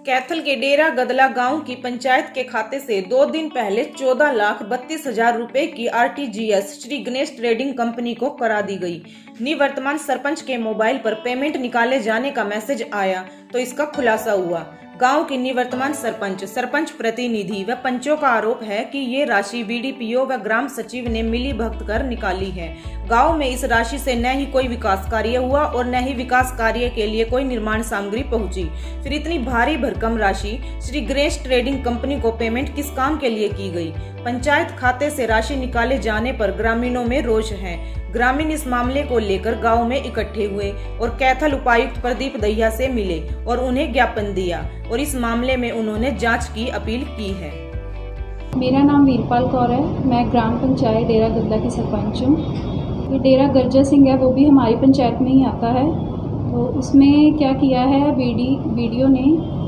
कैथल के डेरा गदला गांव की पंचायत के खाते से 2 दिन पहले 14,32,000 रुपए की RTGS Shri Ganesh trading company को करा दी गई। निवर्तमान सरपंच के मोबाइल पर पेमेंट निकाले जाने का मैसेज आया तो इसका खुलासा हुआ। गांव की निवर्तमान सरपंच प्रतिनिधि व पंचों का आरोप है कि ये राशि बीडीपीओ व ग्राम सचिव ने मिली भगत कर निकाली है। गांव में इस राशि से न ही कोई विकास कार्य हुआ और न ही विकास कार्य के लिए कोई निर्माण सामग्री पहुंची। फिर इतनी भारी भरकम राशि श्री गणेश ट्रेडिंग कंपनी को पेमेंट किस काम के लिए की गई? पंचायत खाते से राशि निकाले जाने पर ग्रामीणों में रोष है। ग्रामीण इस मामले को लेकर गांव में इकट्ठे हुए और कैथल उपायुक्त प्रदीप दहिया से मिले और उन्हें ज्ञापन दिया और इस मामले में उन्होंने जांच की अपील की है। मेरा नाम वीरपाल कौर है। मैं ग्राम पंचायत डेरा गदला की सरपंच हूँ। ये डेरा गर्जा सिंह है, वो भी हमारी पंचायत में ही आता है। तो उसमें क्या किया है, वीडियो ने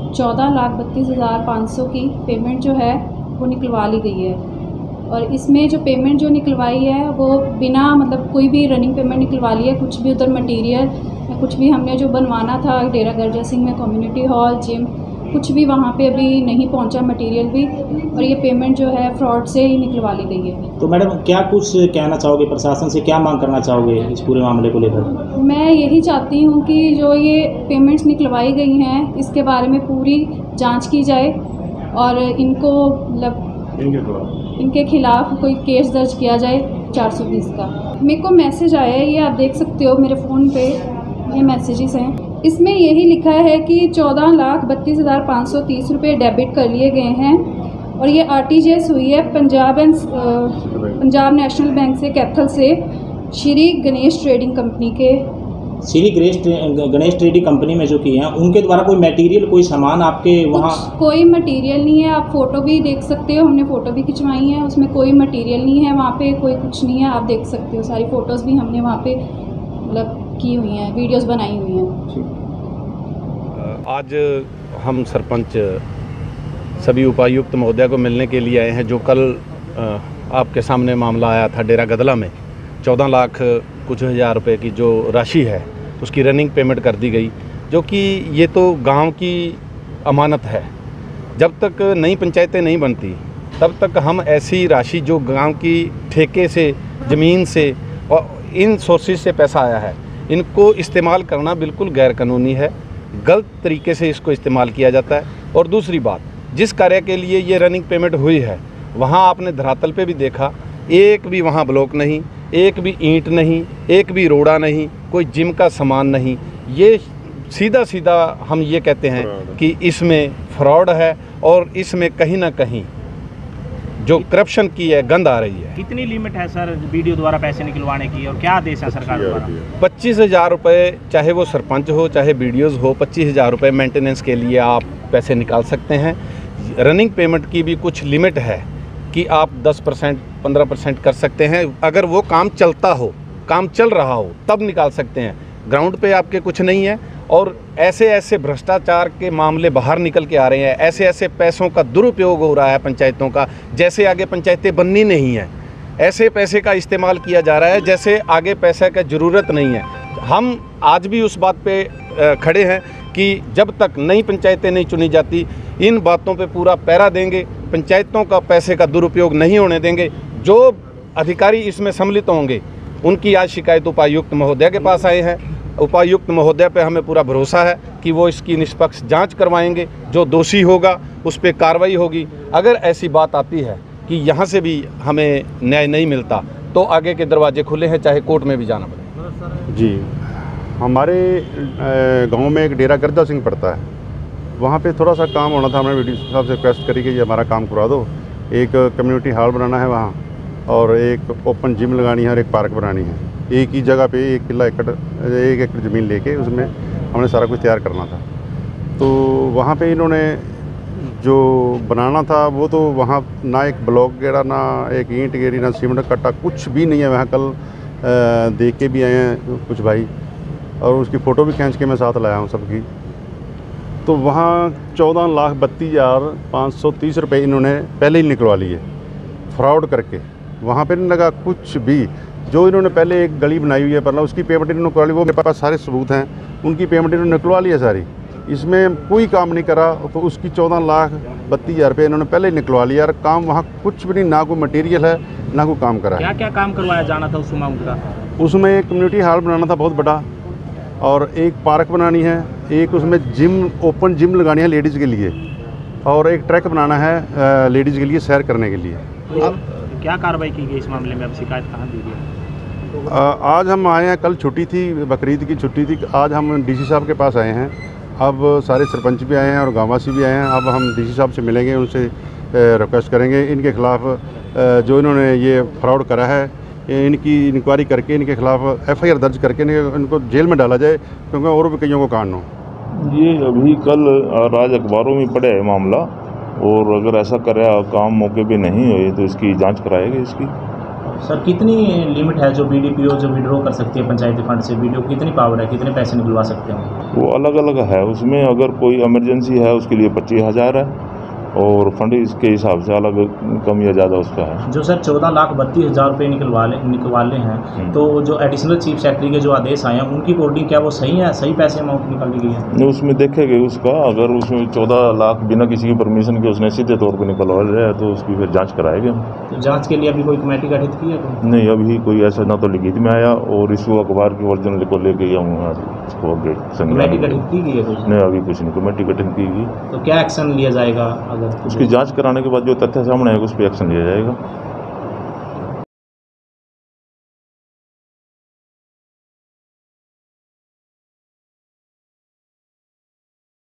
14,32,500 की पेमेंट जो है वो निकलवा ली गई है। और इसमें जो पेमेंट जो निकलवाई है वो बिना मतलब कोई भी रनिंग पेमेंट निकलवा ली है। कुछ भी उधर मटेरियल या कुछ भी हमने जो बनवाना था डेरा गर्जा सिंह में, कम्युनिटी हॉल, जिम, कुछ भी वहाँ पे अभी नहीं पहुँचा मटेरियल भी, और ये पेमेंट जो है फ्रॉड से ही निकलवा ली गई है। तो मैडम क्या कुछ कहना चाहोगे, प्रशासन से क्या मांग करना चाहोगे इस पूरे मामले को लेकर? मैं यही चाहती हूँ कि जो ये पेमेंट्स निकलवाई गई हैं इसके बारे में पूरी जाँच की जाए और इनको मतलब इनके खिलाफ कोई केस दर्ज किया जाए 420 का। मेरे को मैसेज आया है, ये आप देख सकते हो मेरे फ़ोन पे, ये मैसेजेस हैं। इसमें यही लिखा है कि 14,32,530 रुपये डेबिट कर लिए गए हैं और ये आरटीजीएस हुई है पंजाब नेशनल बैंक से, कैथल से, श्री गणेश ट्रेडिंग कंपनी के। श्री गणेश ट्रेडिंग कंपनी में जो की है उनके द्वारा कोई मटेरियल, कोई सामान आपके वहाँ? कोई मटेरियल नहीं है। आप फोटो भी देख सकते हो, हमने फ़ोटो भी खिंचवाई है, उसमें कोई मटेरियल नहीं है। वहाँ पे कोई कुछ नहीं है, आप देख सकते हो। सारी फ़ोटोज़ भी हमने वहाँ पे मतलब की हुई हैं, वीडियोस बनाई हुई हैं। आज हम सरपंच सभी उपायुक्त महोदया को मिलने के लिए आए हैं। जो कल आपके सामने मामला आया था डेरा गदला में, 14 लाख कुछ हज़ार रुपए की जो राशि है उसकी रनिंग पेमेंट कर दी गई, जो कि ये तो गांव की अमानत है। जब तक नई पंचायतें नहीं बनती तब तक हम ऐसी राशि जो गांव की ठेके से, ज़मीन से और इन सोर्सेज से पैसा आया है, इनको इस्तेमाल करना बिल्कुल गैर कानूनी है। गलत तरीके से इसको इस्तेमाल किया जाता है। और दूसरी बात, जिस कार्य के लिए ये रनिंग पेमेंट हुई है वहाँ आपने धरातल पे भी देखा, एक भी वहाँ ब्लॉक नहीं, एक भी ईंट नहीं, एक भी रोड़ा नहीं, कोई जिम का सामान नहीं। ये सीधा हम ये कहते हैं कि इसमें फ्रॉड है और इसमें कहीं ना कहीं जो करप्शन की है गंद आ रही है। कितनी लिमिट है सर वीडियो द्वारा पैसे निकलवाने की और क्या आदेश है सरकार द्वारा? 25,000 रुपये, चाहे वो सरपंच हो चाहे बीडीओज हो, 25,000 रुपये मेंटेनेंस के लिए आप पैसे निकाल सकते हैं। रनिंग पेमेंट की भी कुछ लिमिट है कि आप 10%, 15% कर सकते हैं। अगर वो काम चलता हो, काम चल रहा हो, तब निकाल सकते हैं। ग्राउंड पे आपके कुछ नहीं है और ऐसे भ्रष्टाचार के मामले बाहर निकल के आ रहे हैं। ऐसे पैसों का दुरुपयोग हो रहा है पंचायतों का, जैसे आगे पंचायतें बननी नहीं है। ऐसे पैसे का इस्तेमाल किया जा रहा है जैसे आगे पैसे का ज़रूरत नहीं है। हम आज भी उस बात पे खड़े हैं कि जब तक नई पंचायतें नहीं चुनी जाती, इन बातों पे पूरा पैरा देंगे, पंचायतों का पैसे का दुरुपयोग नहीं होने देंगे। जो अधिकारी इसमें सम्मिलित होंगे उनकी आज शिकायत उपायुक्त महोदया के पास आए हैं। उपायुक्त महोदया पे हमें पूरा भरोसा है कि वो इसकी निष्पक्ष जांच करवाएंगे। जो दोषी होगा उस पर कार्रवाई होगी। अगर ऐसी बात आती है कि यहाँ से भी हमें न्याय नहीं मिलता तो आगे के दरवाजे खुले हैं, चाहे कोर्ट में भी जाना पड़े। जी, हमारे गांव में एक डेरा गर्जा सिंह पड़ता है, वहाँ पे थोड़ा सा काम होना था। हमने वीडियो साहब से रिक्वेस्ट करी कि ये हमारा काम करवा दो। एक कम्युनिटी हॉल बनाना है वहाँ और एक ओपन जिम लगानी है और एक पार्क बनानी है। एक ही जगह पे 1 एकड़ ज़मीन लेके उसमें हमने सारा कुछ तैयार करना था। तो वहाँ पे इन्होंने जो बनाना था वो तो वहाँ ना एक ब्लॉक गिरा, ना एक ईंट गिरी, ना सीमेंट कट्टा, कुछ भी नहीं है। वहाँ कल देख के भी आए हैं कुछ भाई और उसकी फ़ोटो भी खींच के मैं साथ लाया हूँ सबकी। तो वहाँ 14,32,530 रुपये इन्होंने पहले ही निकलवा लिए फ्रॉड करके। वहाँ पे नहीं लगा कुछ भी। जो इन्होंने पहले एक गली बनाई हुई है पर उसकी पेमेंट इन्होंने करवा ली, वो मेरे पास सारे सबूत हैं, उनकी पेमेंट इन्होंने निकलवा ली है सारी। इसमें कोई काम नहीं करा, तो उसकी 14,32,000 रुपये इन्होंने पहले ही निकलवा लिया। और काम वहाँ कुछ भी नहीं, ना कोई मटेरियल है ना कोई काम करा है। क्या क्या काम करवाया जाना था उस अमाउंट का? उसमें एक कम्युनिटी हॉल बनाना था बहुत बड़ा, और एक पार्क बनानी है, एक उसमें जिम, ओपन जिम लगानी है लेडीज़ के लिए, और एक ट्रैक बनाना है लेडीज़ के लिए सैर करने के लिए। तो क्या कार्रवाई की गई इस मामले में? अब शिकायत कहाँ दी गई? आज हम आए हैं, कल छुट्टी थी, बकरीद की छुट्टी थी। आज हम डीसी साहब के पास आए हैं। अब सारे सरपंच भी आए हैं और गांववासी भी आए हैं। अब हम डीसी साहब से मिलेंगे, उनसे रिक्वेस्ट करेंगे इनके ख़िलाफ़ जो इन्होंने ये फ्रॉड करा है, इनकी इंक्वायरी करके इनके खिलाफ़ FIR दर्ज करके इनको जेल में डाला जाए, क्योंकि और भी कईयों को कान हो। ये अभी कल आज अखबारों में पड़ा है मामला, और अगर ऐसा करे काम मौके पे नहीं हुए तो इसकी जांच कराएगी। इसकी सर कितनी लिमिट है जो BDPO जो विड्रॉ कर सकती है पंचायती फंड से? BDO की कितनी पावर है, कितने पैसे निकलवा सकते हैं? वो अलग अलग है, उसमें अगर कोई इमरजेंसी है उसके लिए 25,000 है, और फंड इसके हिसाब से अलग कम या ज़्यादा उसका है। जो सर 14,32,000 रुपये निकलवाले हैं, तो जो एडिशनल चीफ सेक्रेटरी के जो आदेश आए हैं उनकी कोडिंग क्या वो सही है, सही पैसे अमाउंट निकाली गई है? उसमें देखेंगे उसका, अगर उसमें 14 लाख बिना किसी की परमिशन के उसने सीधे तौर पर निकलवा लिया तो उसकी फिर जाँच कराएंगे हम। तो जाँच के लिए अभी कोई कमेटी गठित की है? नहीं, अभी कोई ऐसा ना तो लिखित में आया, और इसको अखबार की ओरिजिनल को लेके कमेटी गठित की गई है कुछ? नहीं, अभी कुछ नहीं कमेटी गठित की गई। तो क्या एक्शन लिया जाएगा? अगर उसकी जांच कराने के बाद जो तथ्य सामने आएगा उस पर एक्शन लिया जाएगा।